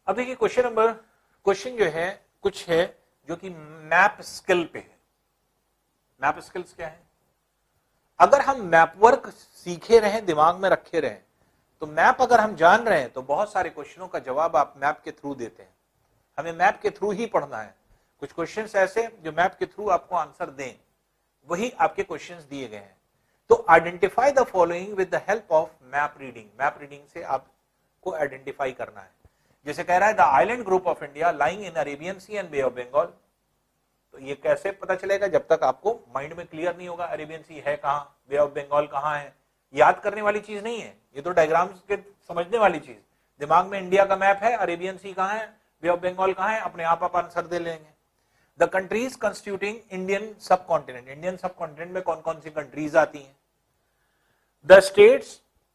अब देखिए क्वेश्चन जो है कुछ है जो कि मैप स्किल पे है। मैप स्किल्स क्या है? अगर हम मैप वर्क सीखे रहे, दिमाग में रखे रहे, तो मैप अगर हम जान रहे हैं तो बहुत सारे क्वेश्चनों का जवाब आप मैप के थ्रू देते हैं। हमें मैप के थ्रू ही पढ़ना है। कुछ क्वेश्चंस ऐसे जो मैप के थ्रू आपको आंसर दें, वही आपके क्वेश्चंस दिए गए हैं। तो identify the following with the help of map reading. Map reading से आपको आइडेंटिफाई करना है। जैसे कह रहा है the island group of India lying in Arabian sea and bay of Bengal. तो ये कैसे पता चलेगा? जब तक आपको माइंड में क्लियर नहीं होगा अरेबियन सी है कहां, बे ऑफ बंगाल कहां है। याद करने वाली चीज नहीं है, ये तो डायग्राम्स के समझने वाली चीज। दिमाग में इंडिया का मैप है, अरेबियन सी कहां है, बे ऑफ बंगाल कहां है, अपने आप आंसर दे लेंगे। The countries constituting Indian subcontinent. Indian subcontinent में कौन कौन सी कंट्रीज आती हैं? द स्टेट्स,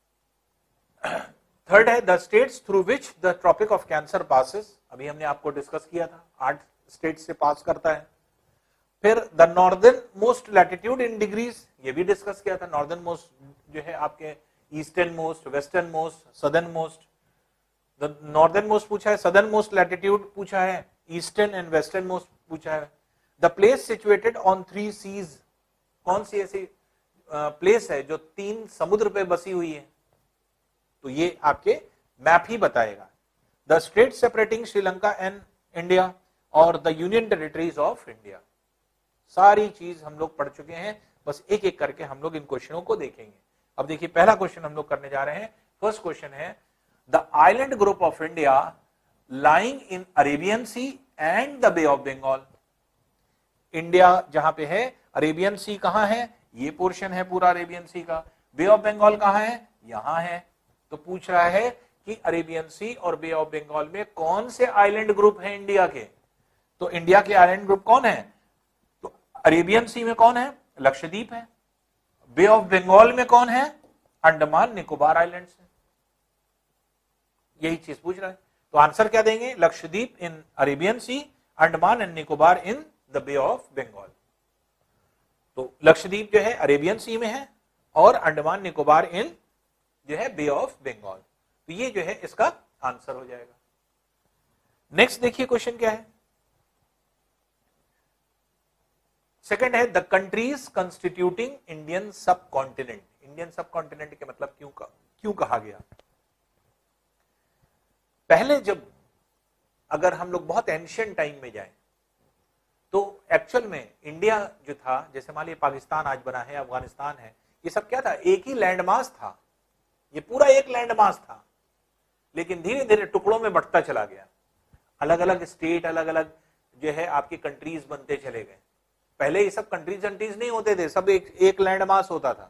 थर्ड है the states through which the tropic of cancer passes. अभी हमने आपको डिस्कस किया था, 8 स्टेट से पास करता है। फिर the northern most latitude in degrees, ये भी डिस्कस किया था। नॉर्दर्न मोस्ट जो है आपके eastern most, western most, southern most. The northern most पूछा है, सदर्न मोस्ट लैटिट्यूड पूछा है, ईस्टर्न एंड वेस्टर्न मोस्ट पूछा है। The place situated on 3 seas, कौन सी ऐसी प्लेस है जो 3 समुद्र पे बसी हुई है? तो ये आपके मैप ही बताएगा। The strait separating Sri Lanka and India और the union territories of India. सारी चीज हम लोग पढ़ चुके हैं, बस एक एक करके हम लोग इन क्वेश्चनों को देखेंगे। अब देखिए पहला क्वेश्चन हम लोग करने जा रहे हैं। फर्स्ट क्वेश्चन है the island group of India lying in Arabian sea and the bay of Bengal. India जहां पे है, अरेबियन सी कहां है? ये पोर्शन है पूरा अरेबियन सी का। बे ऑफ बंगाल कहां है? यहां है। तो पूछ रहा है कि अरेबियन सी और बे ऑफ बंगाल में कौन से आइलैंड ग्रुप हैं इंडिया के? तो इंडिया के आइलैंड ग्रुप कौन है? तो अरेबियन सी में कौन है? लक्षद्वीप है। बे ऑफ बंगाल में कौन है? अंडमान निकोबार आइलैंड्स है। यही चीज पूछ रहा है। तो आंसर क्या देंगे? Lakshadweep in Arabian sea, Andaman and Nicobar in the bay of Bengal. तो लक्षद्वीप जो है अरेबियन सी में है और अंडमान निकोबार इन जो है बे ऑफ बंगाल। तो ये जो है इसका आंसर हो जाएगा। नेक्स्ट देखिए क्वेश्चन क्या है। सेकंड है the countries constituting Indian subcontinent. Indian subcontinent के मतलब क्यों कहा गया? पहले जब अगर हम लोग बहुत एंशिएंट टाइम में जाएं तो एक्चुअल में इंडिया जो था, जैसे मान लीजिए पाकिस्तान आज बना है, अफगानिस्तान है, ये सब क्या था? एक ही लैंडमास था। ये पूरा एक लैंडमास था, लेकिन धीरे धीरे टुकड़ों में बंटता चला गया। अलग अलग स्टेट, अलग अलग जो है आपकी कंट्रीज बनते चले गए। पहले ये सब कंट्रीज नहीं होते थे, सब एक लैंडमास होता था।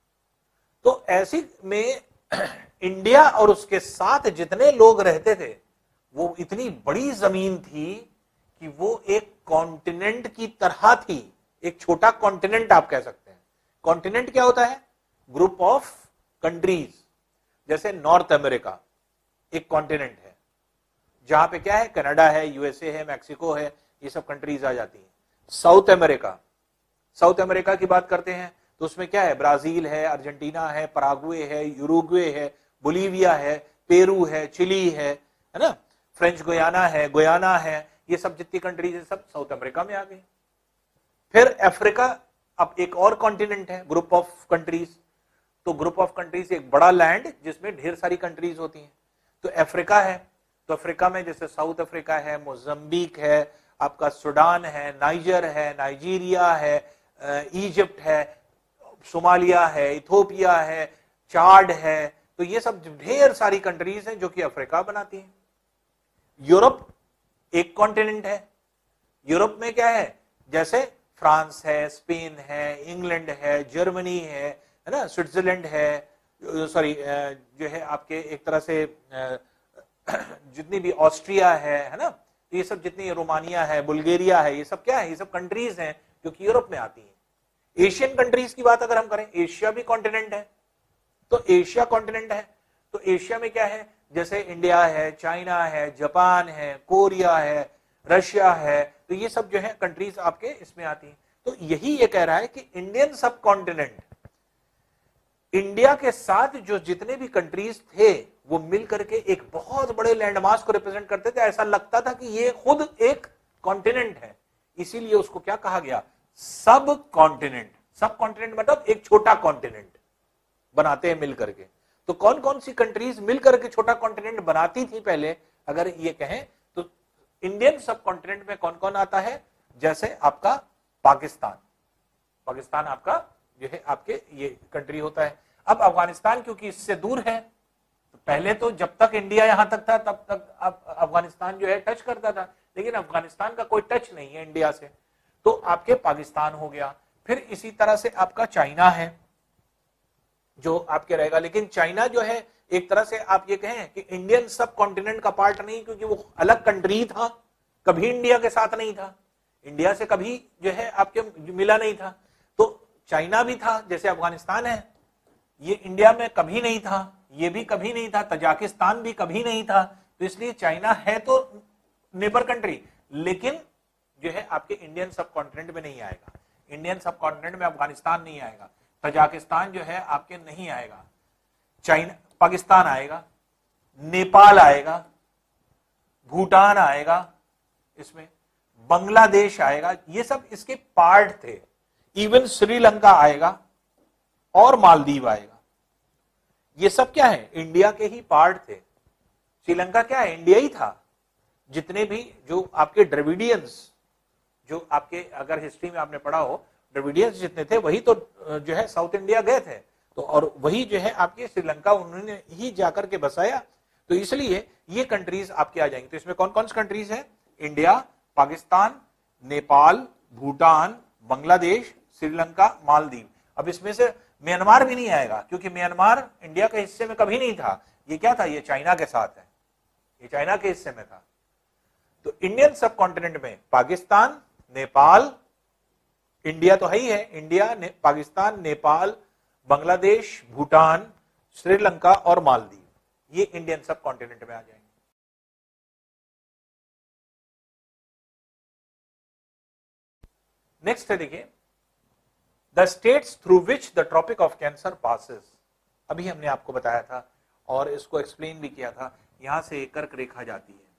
तो ऐसी में इंडिया और उसके साथ जितने लोग रहते थे, वो इतनी बड़ी जमीन थी कि वो एक कॉन्टिनेंट की तरह थी। एक छोटा कॉन्टिनेंट आप कह सकते हैं। कॉन्टिनेंट क्या होता है? Group of countries. जैसे नॉर्थ अमेरिका एक कॉन्टिनेंट है, जहां पे क्या है? कनाडा है, यूएसए है, मैक्सिको है, ये सब कंट्रीज आ जाती हैं। साउथ अमेरिका की बात करते हैं तो उसमें क्या है? ब्राजील है, अर्जेंटीना है, पराग्वे है, यूरुग्वे है, बोलीविया है, पेरू है, चिली है ना, फ्रेंच गुयाना है, ये सब जितनी कंट्रीज है सब साउथ अमेरिका में आ गई। फिर अफ्रीका अब एक और कॉन्टिनेंट है, ग्रुप ऑफ कंट्रीज। तो ग्रुप ऑफ कंट्रीज एक बड़ा लैंड जिसमें ढेर सारी कंट्रीज होती हैं। तो अफ्रीका है, तो अफ्रीका में जैसे साउथ अफ्रीका है, मोजम्बिक है, आपका सूडान है, नाइजर है, नाइजीरिया है, इजिप्ट है, सोमालिया है, इथोपिया है, चाड है। तो ये सब ढेर सारी कंट्रीज हैं जो कि अफ्रीका बनाती हैं। यूरोप एक कॉन्टिनेंट है। यूरोप में क्या है? जैसे फ्रांस है, स्पेन है, इंग्लैंड है, जर्मनी है ना, स्विट्जरलैंड है, सॉरी जो है आपके एक तरह से जितनी भी ऑस्ट्रिया है ना, तो ये सब जितनी रोमानिया है, बुल्गारिया है, ये सब क्या है? ये सब कंट्रीज हैं जो कि यूरोप में आती हैं। एशियन कंट्रीज की बात अगर हम करें, एशिया भी कॉन्टिनेंट है। तो एशिया कॉन्टिनेंट है, तो एशिया में क्या है? जैसे इंडिया है, चाइना है, जापान है, कोरिया है, रशिया है, तो ये सब जो है कंट्रीज आपके इसमें आती हैं। तो यही ये कह रहा है कि इंडियन सब कॉन्टिनेंट इंडिया के साथ जो जितने भी कंट्रीज थे वो मिल करके एक बहुत बड़े लैंडमास को रिप्रेजेंट करते थे। ऐसा लगता था कि ये खुद एक कॉन्टिनेंट है, इसीलिए उसको क्या कहा गया, सब कॉन्टिनेंट। सब कॉन्टिनेंट मतलब एक छोटा कॉन्टिनेंट बनाते हैं मिल करके। तो कौन कौन सी कंट्रीज मिल करके छोटा कॉन्टिनेंट बनाती थी पहले, अगर ये कहें तो इंडियन सब कॉन्टिनेंट में कौन कौन आता है, जैसे आपका पाकिस्तान। पाकिस्तान आपका जो है आपके ये कंट्री होता है। अब अफगानिस्तान क्योंकि इससे दूर है, तो पहले तो जब तक इंडिया यहां तक था तब तक अफगानिस्तान जो है टच करता था, लेकिन अफगानिस्तान का कोई टच नहीं है इंडिया से, तो आपके पाकिस्तान हो गया। फिर इसी तरह से आपका चाइना है जो आपके रहेगा, लेकिन चाइना जो है एक तरह से आप ये कहें कि इंडियन सब कॉन्टिनेंट का पार्ट नहीं, क्योंकि वो अलग कंट्री था, कभी इंडिया के साथ नहीं था, इंडिया से कभी जो है आपके मिला नहीं था। तो चाइना भी था, जैसे अफगानिस्तान है, ये इंडिया में कभी नहीं था, ये भी कभी नहीं था, तजाकिस्तान भी कभी नहीं था। तो इसलिए चाइना है तो नेबर कंट्री, लेकिन जो है आपके इंडियन सब कॉन्टिनेंट में नहीं आएगा। इंडियन सब कॉन्टिनेंट में अफगानिस्तान नहीं आएगा, तजाकिस्तान जो है आपके नहीं आएगा, चाइना पाकिस्तान आएगा, नेपाल आएगा, भूटान आएगा, इसमें बांग्लादेश आएगा, ये सब इसके पार्ट थे। इवन श्रीलंका आएगा और मालदीव आएगा। ये सब क्या है, इंडिया के ही पार्ट थे। श्रीलंका क्या है, इंडिया ही था। जितने भी जो आपके द्रविडियंस, जो आपके अगर हिस्ट्री में आपने पढ़ा हो, द्रविडियंस जितने थे वही तो जो है साउथ इंडिया गए थे, तो और वही जो है आपके श्रीलंका उन्होंने ही जाकर के बसाया। तो इसलिए ये कंट्रीज आपके आ जाएंगे। तो इसमें कौन कौन सी कंट्रीज है, इंडिया, पाकिस्तान, नेपाल, भूटान, बांग्लादेश, श्रीलंका, मालदीव। अब इसमें से म्यांमार भी नहीं आएगा, क्योंकि म्यांमार इंडिया के हिस्से में कभी नहीं था। ये क्या था, ये चाइना के साथ है, ये चाइना के हिस्से में था। तो इंडियन सब कॉन्टिनेंट में पाकिस्तान, नेपाल, इंडिया तो है ही है, इंडिया, पाकिस्तान, नेपाल, बांग्लादेश, भूटान, श्रीलंका और मालदीव, ये इंडियन सब कॉन्टिनेंट में आ जाएंगे। नेक्स्ट है देखिए, the states through which the tropic of cancer passes. अभी हमने आपको बताया था और इसको एक्सप्लेन भी किया था। यहां से एक कर्क रेखा जाती है,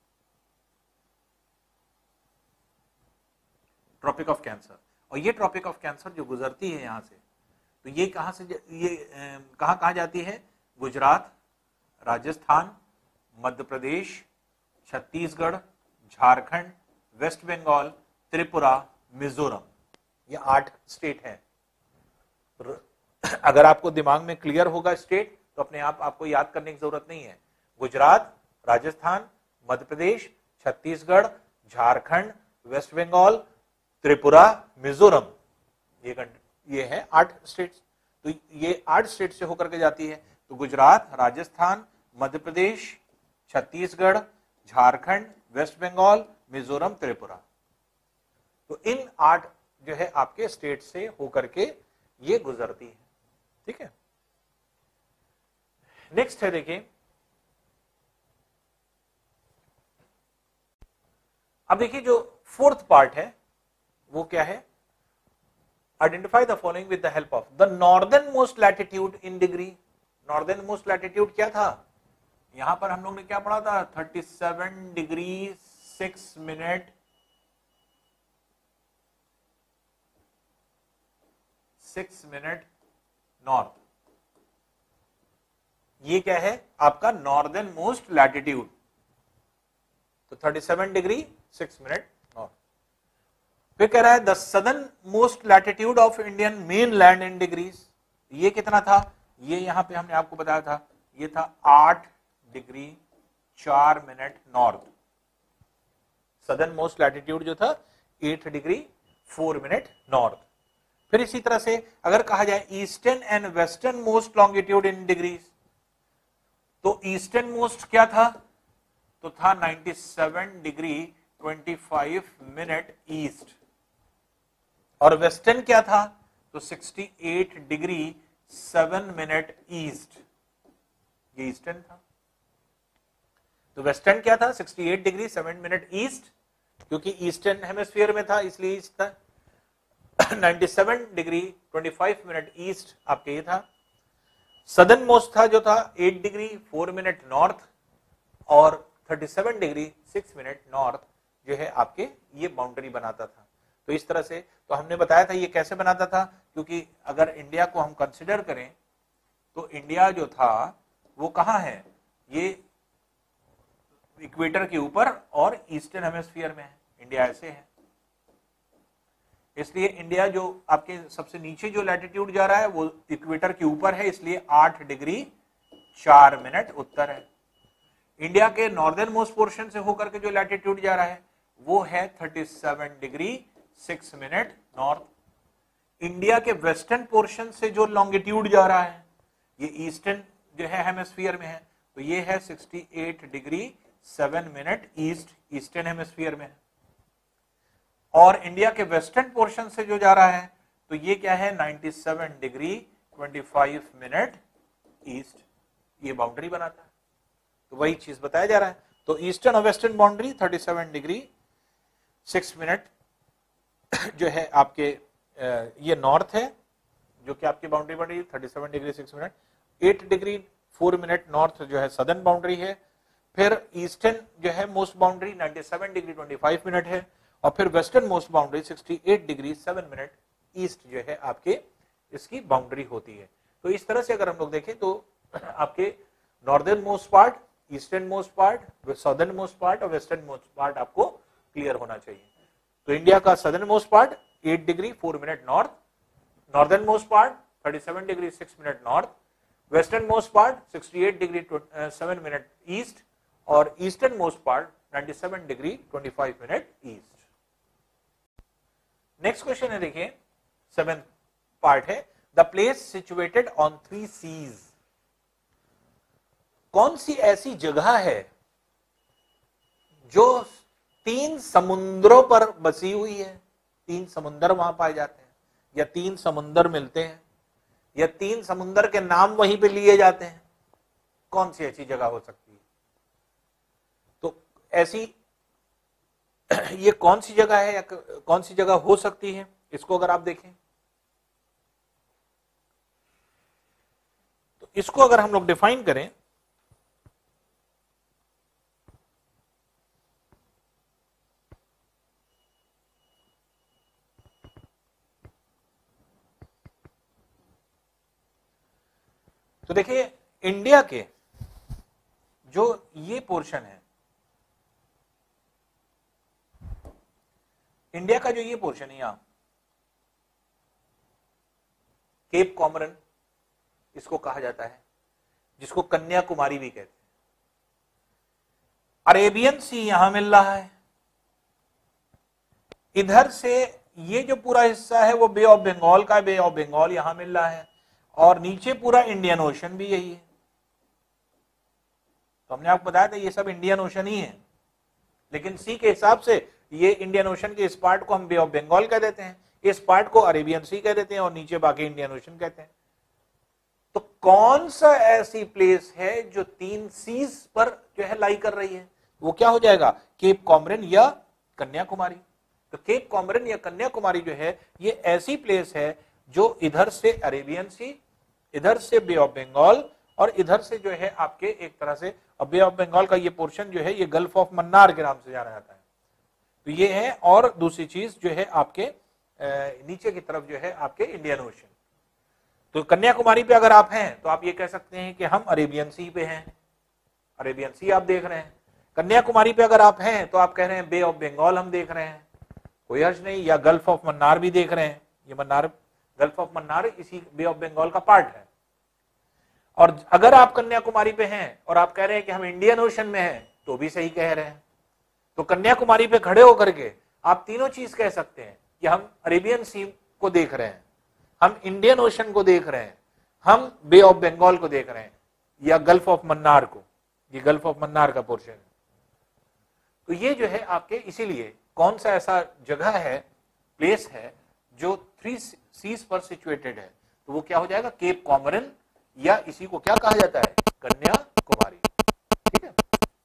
ट्रॉपिक ऑफ कैंसर, और ये ट्रॉपिक ऑफ कैंसर जो गुजरती है यहां से, तो ये कहां से, ये कहां जाती है, गुजरात, राजस्थान, मध्य प्रदेश, छत्तीसगढ़, झारखंड, वेस्ट बंगाल, त्रिपुरा, मिजोरम, ये 8 स्टेट हैं। अगर आपको दिमाग में क्लियर होगा स्टेट, तो अपने आप आपको याद करने की जरूरत नहीं है। गुजरात, राजस्थान, मध्य प्रदेश, छत्तीसगढ़, झारखंड, वेस्ट बंगाल, त्रिपुरा, मिजोरम, ये है 8 स्टेट्स। तो ये 8 स्टेट से होकर के जाती है। तो गुजरात, राजस्थान, मध्य प्रदेश, छत्तीसगढ़, झारखंड, वेस्ट बंगाल, मिजोरम, त्रिपुरा, तो इन 8 जो है आपके स्टेट से होकर के ये गुजरती है। ठीक है, नेक्स्ट है देखिए, अब देखिए जो 4th पार्ट है वो क्या है, identify the following with the help of the northern most latitude in degree. Northern most latitude क्या था, यहां पर हम लोग ने क्या पढ़ा था, 37 डिग्री 6 मिनट 6 मिनट नॉर्थ। ये क्या है आपका नॉर्दर्न मोस्ट लैटिट्यूड, तो 37 डिग्री 6 मिनट नॉर्थ। फिर कह रहा है the southern most latitude of Indian mainland in degrees, ये कितना था, ये यहां पे हमने आपको बताया था, ये था 8 degree 4 minute north. Southern most latitude जो था 8 डिग्री 4 मिनट नॉर्थ। फिर इसी तरह से अगर कहा जाए eastern and western most longitude in degrees, तो ईस्टर्न मोस्ट क्या था, तो था 97 डिग्री 25 मिनट ईस्ट, और वेस्टर्न क्या था, तो 68 डिग्री 7 मिनट ईस्ट, ये ईस्टर्न था। तो वेस्टर्न क्या था, 68 डिग्री 7 मिनट ईस्ट, क्योंकि ईस्टर्न हेमिस्फीयर में था इसलिए ईस्ट था। 97 डिग्री 25 मिनट ईस्ट आपके ये था। सदर्न मोस्ट था जो था 8 डिग्री 4 मिनट नॉर्थ और 37 डिग्री 6 मिनट नॉर्थ जो है आपके ये बाउंड्री बनाता था। तो इस तरह से तो हमने बताया था ये कैसे बनाता था, क्योंकि अगर इंडिया को हम कंसिडर करें तो इंडिया जो था वो कहाँ है, ये इक्वेटर के ऊपर और ईस्टर्न हेमिस्फीयर में है, इंडिया ऐसे है। इसलिए इंडिया जो आपके सबसे नीचे जो लैटिट्यूड जा रहा है वो इक्वेटर के ऊपर है, इसलिए 8 डिग्री 4 मिनट उत्तर है। इंडिया के नॉर्दर्न मोस्ट पोर्शन से होकर के जो लैटिट्यूड जा रहा है वो है 37 डिग्री 6 मिनट नॉर्थ। इंडिया के वेस्टर्न पोर्शन से जो लॉन्गिट्यूड जा रहा है ये ईस्टर्न जो है हेमिस्फीयर में है, तो ये है 68 degree 7 minute east, eastern hemisphere में है। और इंडिया के वेस्टर्न पोर्शन से जो जा रहा है तो ये क्या है 97 डिग्री 25 मिनट ईस्ट, ये बाउंड्री बनाता है। तो वही चीज बताया जा रहा है। तो ईस्टर्न और वेस्टर्न बाउंड्री 37 डिग्री 6 मिनट जो है आपके ये नॉर्थ है जो कि आपकी बाउंड्री बन रही है 37 degree 6 minute. 8 degree 4 minute north जो है सदर्न बाउंड्री है। फिर ईस्टर्न जो है मोस्ट बाउंड्री 97 डिग्री 25 मिनट है और फिर western most boundary 68 degree 7 minute east जो है आपके इसकी बाउंड्री होती है। तो इस तरह से अगर हम लोग देखें तो आपके northern most part, eastern most part, southern most part और वेस्टर्न मोस्ट पार्ट आपको क्लियर होना चाहिए। तो इंडिया का southern most part 8 degree 4 minute north, northern most part 37 degree 6 minute north, western most part 68 degree 7 minute east और eastern most part 97 degree 25 minute east. Next question है, देखिए 7th part है, the place situated on 3 seas. कौन सी ऐसी जगह है जो 3 समुद्रों पर बसी हुई है, 3 समुद्र वहां पाए जाते हैं या 3 समुद्र मिलते हैं या 3 समुद्र के नाम वहीं पे लिए जाते हैं, कौन सी ऐसी जगह हो सकती है? तो ऐसी ये कौन सी जगह है या कौन सी जगह हो सकती है, इसको अगर आप देखें तो इसको अगर हम लोग डिफाइन करें तो देखिए इंडिया के जो ये पोर्शन है, इंडिया का जो ये पोर्शन है यहां केप कॉमरन इसको कहा जाता है, जिसको कन्याकुमारी भी कहते हैं। अरेबियन सी यहां मिल रहा है, इधर से ये जो पूरा हिस्सा है वो बे ऑफ बंगाल का, बे ऑफ बंगाल यहां मिल रहा है और नीचे पूरा इंडियन ओशन भी यही है। तो हमने आपको बताया था ये सब इंडियन ओशन ही है, लेकिन सी के हिसाब से ये इंडियन ओशन के इस पार्ट को हम बे ऑफ बंगाल कह देते हैं, इस पार्ट को अरेबियन सी कह देते हैं और नीचे बाकी इंडियन ओशन कहते हैं। तो कौन सा ऐसी प्लेस है जो 3 सीज पर जो है लाई कर रही है, वो क्या हो जाएगा, केप कॉमरिन या कन्याकुमारी। तो केप कॉमरिन या कन्याकुमारी जो है ये ऐसी प्लेस है जो इधर से अरेबियन सी, इधर से बे ऑफ बंगाल और इधर से जो है आपके एक तरह से बे ऑफ बंगाल का ये पोर्शन जो है ये गल्फ ऑफ मन्नार के नाम से जाना जाता है। तो ये है, और दूसरी चीज जो है आपके नीचे की तरफ जो है आपके इंडियन ओशन। तो कन्याकुमारी पे अगर आप हैं तो आप ये कह सकते हैं कि हम अरेबियन सी पे हैं, अरेबियन सी आप देख रहे हैं। कन्याकुमारी पे अगर आप हैं तो आप कह रहे हैं बे ऑफ बंगाल हम देख रहे हैं, कोई हर्ज नहीं, या गल्फ ऑफ मन्नार भी देख रहे हैं, ये मन्नार, गल्फ ऑफ मन्नार इसी बे ऑफ बंगाल का पार्ट है। और अगर आप कन्याकुमारी पे हैं और आप कह रहे हैं कि हम इंडियन ओशन में हैं तो भी सही कह रहे हैं। तो कन्याकुमारी पे खड़े होकर के आप तीनों चीज कह सकते हैं कि हम अरेबियन सी को देख रहे हैं, हम इंडियन ओशन को देख रहे हैं, हम बे ऑफ बंगाल को देख रहे हैं या गल्फ ऑफ मन्नार को, ये गल्फ ऑफ मन्नार का पोर्शन है। तो ये जो है आपके, इसीलिए कौन सा ऐसा जगह है, प्लेस है जो 3 सीज पर सिचुएटेड है, तो वो क्या हो जाएगा, केप कॉमरिन या इसी को क्या कहा जाता है, कन्याकुमारी। ठीक है,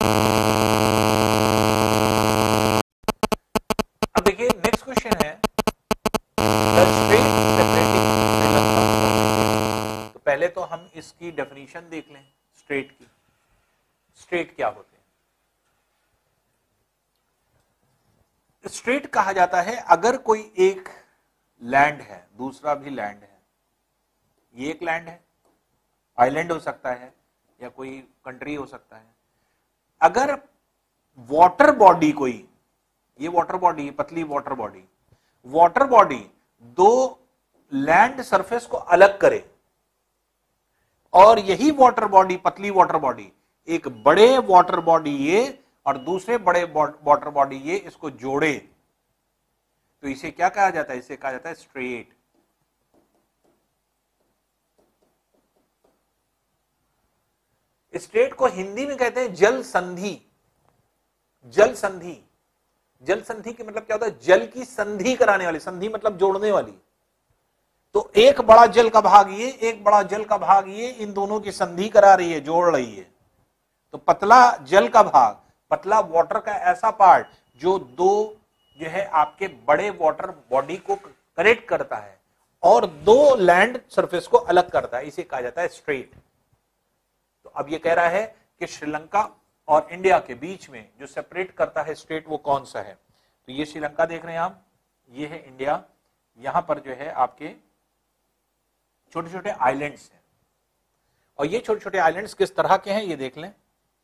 अब देखिए नेक्स्ट क्वेश्चन है, तो पहले तो हम इसकी डेफिनेशन देख लें स्ट्रेट की। स्ट्रेट क्या होते हैं? स्ट्रेट कहा जाता है अगर कोई एक लैंड है, दूसरा भी लैंड है, ये एक लैंड है, आइलैंड हो सकता है या कोई कंट्री हो सकता है, अगर वाटर बॉडी कोई, ये वाटर बॉडी, पतली वाटर बॉडी दो लैंड सरफेस को अलग करे और यही वाटर बॉडी, पतली वाटर बॉडी, एक बड़े वाटर बॉडी ये और दूसरे बड़े वाटर बॉडी ये, इसको जोड़े, तो इसे क्या कहा जाता है? इसे कहा जाता है स्ट्रेट। स्ट्रेट को हिंदी में कहते हैं जल संधि। जल संधि, जल संधि की मतलब क्या होता है? जल की संधि कराने वाली, संधि मतलब जोड़ने वाली। तो एक बड़ा जल का भाग ये, एक बड़ा जल का भाग ये, इन दोनों की संधि करा रही है, जोड़ रही है। तो पतला जल का भाग, पतला वाटर का ऐसा पार्ट जो दो जो है आपके बड़े वाटर बॉडी को कनेक्ट करता है और दो लैंड सरफेस को अलग करता है, इसे कहा जाता है स्ट्रेट। तो अब ये कह रहा है कि श्रीलंका और इंडिया के बीच में जो सेपरेट करता है स्टेट, वो कौन सा है? तो ये श्रीलंका देख रहे हैं आप, ये है इंडिया, यहां पर जो है आपके छोटे छोटे आइलैंड्स हैं और ये छोटे छोटे आइलैंड्स किस तरह के हैं ये देख लें।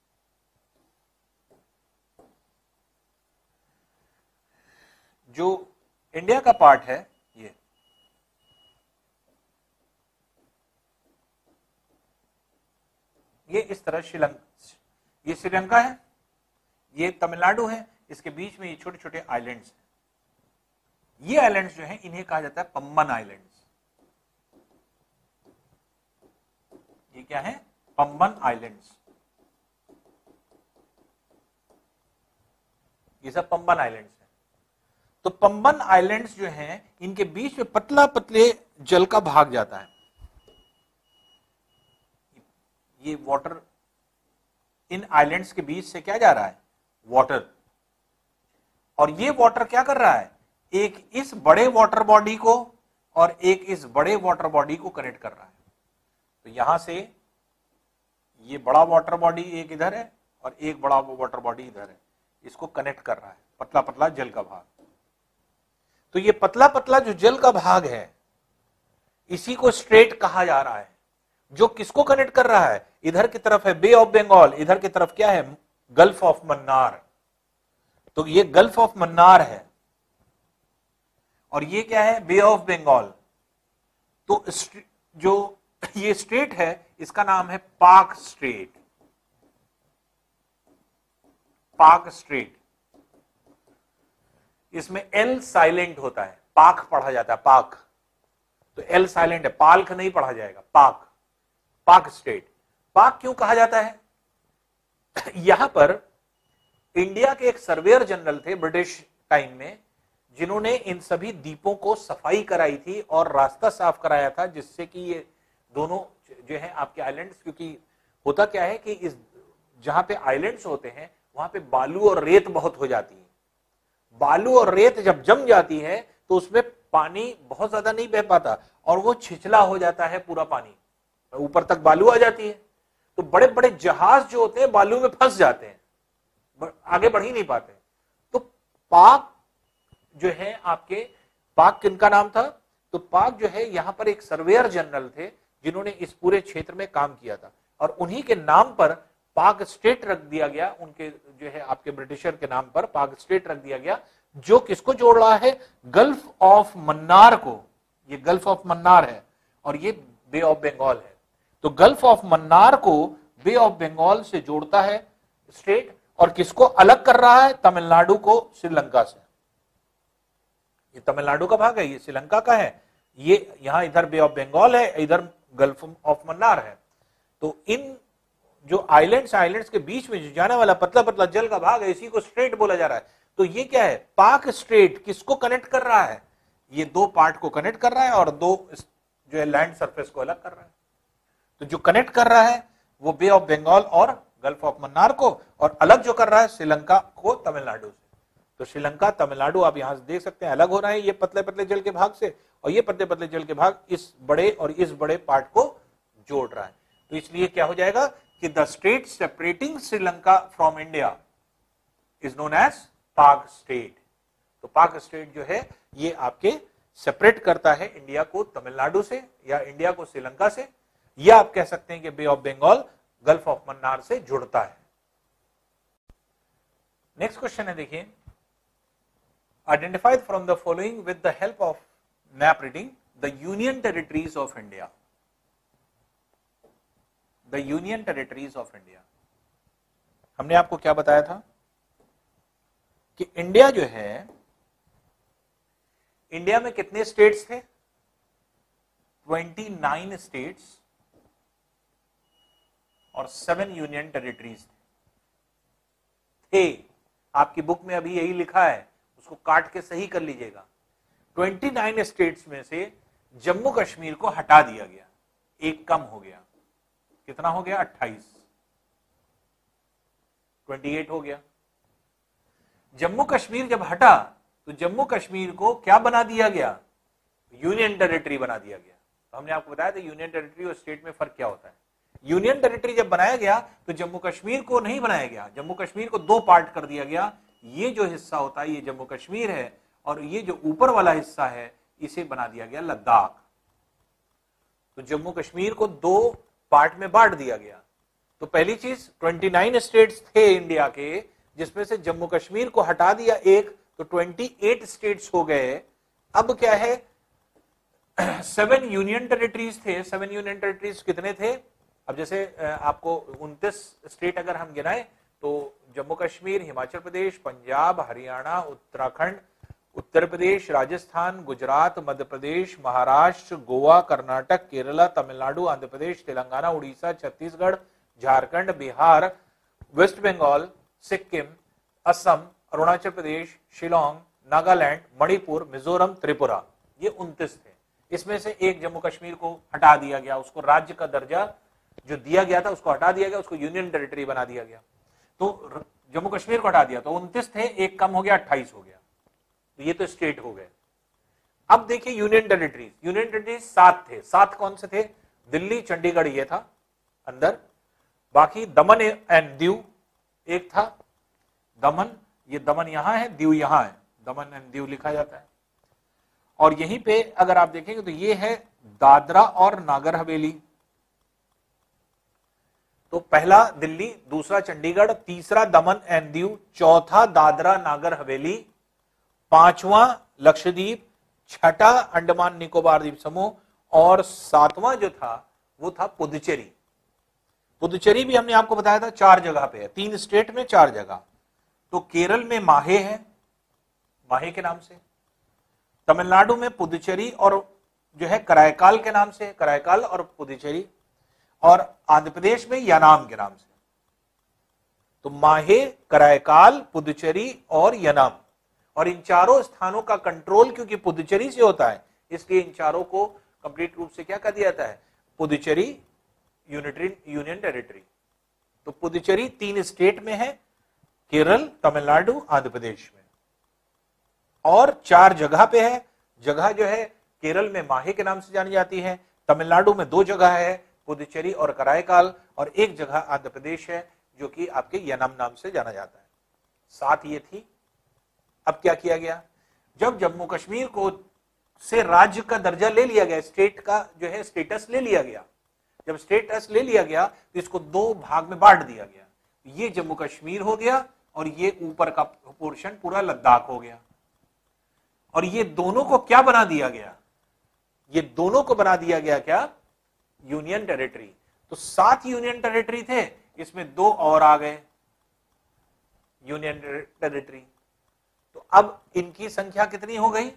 जो इंडिया का पार्ट है ये इस तरह श्रीलंका, ये श्रीलंका है, ये तमिलनाडु है, इसके बीच में ये छोटे छोटे आइलैंड्स हैं। ये आइलैंड्स जो हैं इन्हें कहा जाता है पम्बन आइलैंड्स। ये क्या है? पम्बन आइलैंड्स। ये सब पम्बन आइलैंड्स हैं। तो पम्बन आइलैंड्स जो हैं इनके बीच में पतला पतले जल का भाग जाता है। ये वाटर इन आइलैंड्स के बीच से क्या जा रहा है? वाटर। और ये वाटर क्या कर रहा है? एक इस बड़े वाटर बॉडी को और एक इस बड़े वाटर बॉडी को कनेक्ट कर रहा है। तो यहां से ये बड़ा वाटर बॉडी एक इधर है और एक बड़ा वाटर बॉडी इधर है, इसको कनेक्ट कर रहा है पतला पतला जल का भाग। तो ये पतला पतला जो जल का भाग है इसी को स्ट्रेट कहा जा रहा है, जो किसको कनेक्ट कर रहा है? इधर की तरफ है बे ऑफ बंगाल, इधर की तरफ क्या है? Gulf of Mannar. तो ये गल्फ ऑफ मन्नार है और ये क्या है? Bay of Bengal. तो जो ये स्ट्रेट है इसका नाम है पाक स्ट्रेट। पाक स्ट्रेट, इसमें एल साइलेंट होता है, पाक पढ़ा जाता है, पाक। तो एल साइलेंट है, पाल्क नहीं पढ़ा जाएगा, पाक। पाक स्टेट। पाक क्यों कहा जाता है? यहां पर इंडिया के एक सर्वेयर जनरल थे ब्रिटिश टाइम में, जिन्होंने इन सभी द्वीपों को सफाई कराई थी और रास्ता साफ कराया था, जिससे कि ये दोनों जो है आपके आइलैंड्स, क्योंकि होता क्या है कि इस जहां पे आइलैंड्स होते हैं वहां पे बालू और रेत बहुत हो जाती है। बालू और रेत जब जम जाती है तो उसमें पानी बहुत ज्यादा नहीं बह पाता और वो छिछला हो जाता है, पूरा पानी ऊपर तक बालू आ जाती है। तो बड़े बड़े जहाज जो होते हैं बालू में फंस जाते हैं, आगे बढ़ ही नहीं पाते। तो पाक जो है आपके, पाक किनका नाम था? तो पाक जो है यहां पर एक सर्वेयर जनरल थे जिन्होंने इस पूरे क्षेत्र में काम किया था और उन्हीं के नाम पर पाक स्टेट रख दिया गया। उनके जो है आपके ब्रिटिशर के नाम पर पाक स्टेट रख दिया गया, जो किसको जोड़ रहा है? गल्फ ऑफ मन्नार को। ये गल्फ ऑफ मन्नार है और ये बे ऑफ बंगाल है। तो गल्फ ऑफ मन्नार को बे ऑफ बंगाल से जोड़ता है स्टेट, और किसको अलग कर रहा है? तमिलनाडु को श्रीलंका से। ये तमिलनाडु का भाग है, ये श्रीलंका का है। ये यहां इधर बे ऑफ बंगाल है, इधर गल्फ ऑफ मन्नार है। तो इन जो आइलैंड्स के बीच में जो जाने वाला पतला पतला जल का भाग है, इसी को स्ट्रेट बोला जा रहा है। तो ये क्या है? पाक स्ट्रेट किसको कनेक्ट कर रहा है? ये दो पार्ट को कनेक्ट कर रहा है और दो जो है लैंड सरफेस को अलग कर रहा है। तो जो कनेक्ट कर रहा है वो बे ऑफ बंगाल और गल्फ ऑफ मन्नार को, और अलग जो कर रहा है श्रीलंका को तमिलनाडु से। तो श्रीलंका तमिलनाडु आप यहां से देख सकते हैं अलग हो रहा है, ये पतले पतले जल के भाग से, और ये पतले पतले जल के भाग इस बड़े और इस बड़े पार्ट को जोड़ रहा है। तो इसलिए क्या हो जाएगा कि the strait separating Sri Lanka from India is known as Palk strait. तो पाक स्टेट जो है ये आपके सेपरेट करता है इंडिया को तमिलनाडु से या इंडिया को श्रीलंका से, या आप कह सकते हैं कि bay of Bengal gulf of Mannar से जुड़ता है। नेक्स्ट क्वेश्चन है, देखिए, identified from the following with the help of map reading the union territories of India. The union territories of India, हमने आपको क्या बताया था कि इंडिया जो है, इंडिया में कितने स्टेट्स थे? 29 स्टेट्स और 7 यूनियन टेरिटरीज थे। आपकी बुक में अभी यही लिखा है, उसको काट के सही कर लीजिएगा। 29 स्टेट्स में से जम्मू कश्मीर को हटा दिया गया, एक कम हो गया। कितना हो गया? 28, 28 हो गया। जम्मू कश्मीर जब हटा तो जम्मू कश्मीर को क्या बना दिया गया? यूनियन टेरिटरी बना दिया गया। तो हमने आपको बताया था यूनियन टेरिटरी और स्टेट में फर्क क्या होता है। यूनियन टेरिटरी जब बनाया गया तो जम्मू कश्मीर को नहीं बनाया गया, जम्मू कश्मीर को दो पार्ट कर दिया गया। ये जो हिस्सा होता है ये जम्मू कश्मीर है, और ये जो ऊपर वाला हिस्सा है इसे बना दिया गया लद्दाख। तो जम्मू कश्मीर को दो पार्ट में बांट दिया गया। तो पहली चीज, 29 स्टेट्स थे इंडिया के, जिसमें से जम्मू कश्मीर को हटा दिया एक, तो 28 स्टेट्स हो गए। अब क्या है, 7 यूनियन टेरिटरीज थे। 7 यूनियन टेरिटरीज कितने थे? अब जैसे आपको 29 स्टेट अगर हम गिनाएं तो जम्मू कश्मीर, हिमाचल प्रदेश, पंजाब, हरियाणा, उत्तराखंड, उत्तर प्रदेश, राजस्थान, गुजरात, मध्य प्रदेश, महाराष्ट्र, गोवा, कर्नाटक, केरला, तमिलनाडु, आंध्र प्रदेश, तेलंगाना, उड़ीसा, छत्तीसगढ़, झारखंड, बिहार, वेस्ट बंगाल, सिक्किम, असम, अरुणाचल प्रदेश, शिलोंग, नागालैंड, मणिपुर, मिजोरम, त्रिपुरा, ये 29 थे। इसमें से एक जम्मू कश्मीर को हटा दिया गया, उसको राज्य का दर्जा जो दिया गया था उसको हटा दिया गया, उसको यूनियन टेरिटरी बना दिया गया। तो जम्मू कश्मीर को हटा दिया तो 29 थे, एक कम हो गया, 28 हो गया। तो ये तो स्टेट हो गए। अब देखिए यूनियन टेरिटरीज, यूनियन टेरिटरीज 7 थे। 7 कौन से थे? दिल्ली, चंडीगढ़ ये था अंदर, बाकी दमन एंड दीव एक था। दमन, ये दमन यहां है, दीव यहां है, दमन एंड दीव लिखा जाता है। और यहीं पे अगर आप देखेंगे तो ये है दादरा और नागर हवेली। तो पहला दिल्ली, दूसरा चंडीगढ़, तीसरा दमन एंड दीव, चौथा दादरा नागर हवेली, पांचवां लक्षद्वीप, छठा अंडमान निकोबार द्वीप समूह, और सातवां जो था वो था पुदुचेरी। पुदुचेरी भी हमने आपको बताया था 4 जगह पे है, 3 स्टेट में 4 जगह। तो केरल में माहे है, माहे के नाम से, तमिलनाडु में पुदुचेरी और जो है कराईकाल के नाम से, कराईकाल और पुदुचेरी, और आंध्र प्रदेश में यानाम के नाम से। तो माहे, कराईकाल, पुदुचेरी और यानाम, और इन चारों स्थानों का कंट्रोल क्योंकि पुदुचेरी से होता है, इसलिए इन चारों को कंप्लीट रूप से क्या कर दिया जाता है? Puducherry union territory. तो पुदुचेरी 3 स्टेट में है, केरल, तमिलनाडु, आंध्र प्रदेश में, और 4 जगह पे है। जगह जो है केरल में माहे के नाम से जानी जाती है, तमिलनाडु में 2 जगह है, पुदुचेरी और कराईकाल, और एक जगह आंध्र प्रदेश है जो कि आपके यानाम नाम से जाना जाता है। 7 ये थी। अब क्या किया गया, जब जम्मू कश्मीर को से राज्य का दर्जा ले लिया गया, स्टेट का जो है स्टेटस ले लिया गया, जब स्टेटस ले लिया गया तो इसको 2 भाग में बांट दिया गया। ये जम्मू कश्मीर हो गया और ये ऊपर का पोर्शन पूरा लद्दाख हो गया। और ये दोनों को क्या बना दिया गया? ये दोनों को बना दिया गया क्या? Union territory. तो 7 यूनियन टेरिटरी थे, इसमें 2 और आ गए यूनियन टेरिटरी। तो अब इनकी संख्या कितनी हो गई?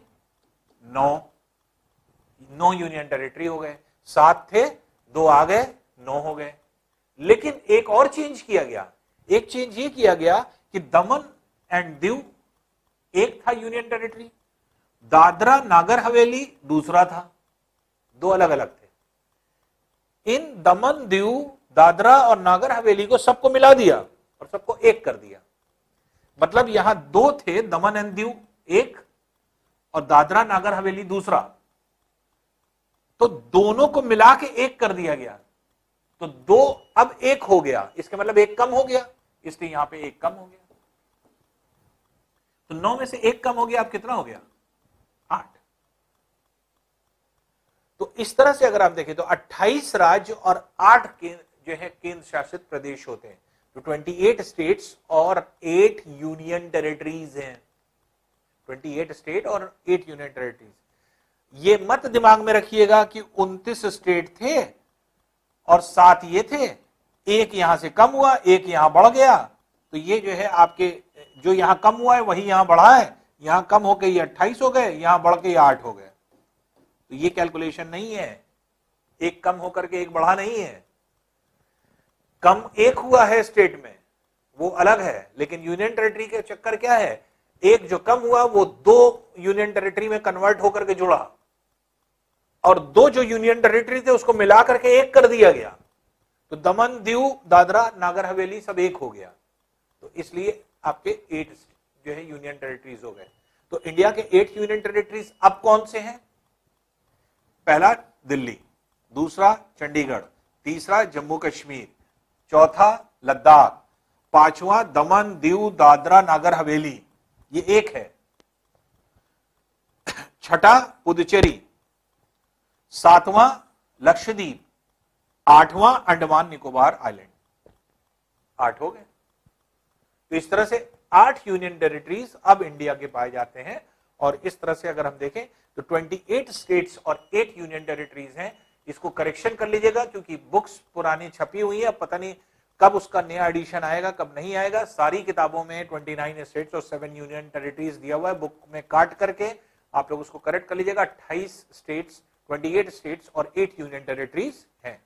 9 यूनियन टेरिटरी हो गए। 7 थे, 2 आ गए, 9 हो गए। लेकिन एक और चेंज किया गया। एक चेंज ये किया गया कि दमन एंड दीव एक था यूनियन टेरिटरी, दादरा नागर हवेली दूसरा था, 2 अलग अलग थे। इन दमन, दीव, दादरा और नागर हवेली को सबको मिला दिया और सबको एक कर दिया। मतलब यहां 2 थे, दमन एंड दीव एक और दादरा नागर हवेली दूसरा, तो दोनों को मिला के एक कर दिया गया। तो 2 अब 1 हो गया, इसका मतलब 1 कम हो गया, इसलिए यहां पे 1 कम हो गया। तो 9 में से 1 कम हो गया, अब कितना हो गया? 8। तो इस तरह से अगर आप देखें तो 28 राज्य और 8 जो है केंद्र शासित प्रदेश होते हैं। तो 28 स्टेट्स और 8 यूनियन टेरिटरीज हैं। 28 स्टेट और 8 यूनियन टेरिटरीज। ये मत दिमाग में रखिएगा कि 29 स्टेट थे और 7 ये थे, एक यहां से कम हुआ, एक यहां बढ़ गया। तो ये जो है आपके जो यहां कम हुआ है वही यहां बढ़ा है, यहां कम होकर ये 28 हो गए, यहां बढ़ के ये 8 हो गए। तो ये कैलकुलेशन नहीं है, एक कम होकर के एक बढ़ा नहीं है। कम एक हुआ है स्टेट में वो अलग है, लेकिन यूनियन टेरिटरी के चक्कर क्या है, एक जो कम हुआ वो 2 यूनियन टेरिटरी में कन्वर्ट होकर के जुड़ा, और 2 जो यूनियन टेरिटरी थे उसको मिला करके एक कर दिया गया। तो दमन, दीव, दादरा, नागर हवेली सब एक हो गया। तो इसलिए आपके 8 जो है यूनियन टेरिटरीज हो गए। तो इंडिया के 8 यूनियन टेरिटरीज अब कौन से हैं? पहला दिल्ली, दूसरा चंडीगढ़, तीसरा जम्मू कश्मीर, चौथा लद्दाख, पांचवा दमन, दीव, दादरा, नागर हवेली, ये एक है। छठा पुदुचेरी, सातवां लक्षद्वीप, आठवां अंडमान निकोबार आइलैंड। 8 हो गए। तो इस तरह से 8 यूनियन टेरिटरीज अब इंडिया के पाए जाते हैं। और इस तरह से अगर हम देखें तो 28 स्टेट्स और 8 यूनियन टेरिटरीज हैं। इसको करेक्शन कर लीजिएगा क्योंकि बुक्स पुरानी छपी हुई है, पता नहीं कब उसका नया एडिशन आएगा, कब नहीं आएगा। सारी किताबों में 29 स्टेट्स और 7 यूनियन टेरिटरीज दिया हुआ है, बुक में काट करके आप लोग उसको करेक्ट कर लीजिएगा। 28 स्टेट्स, 28 स्टेट्स और 8 यूनियन टेरिटरीज हैं।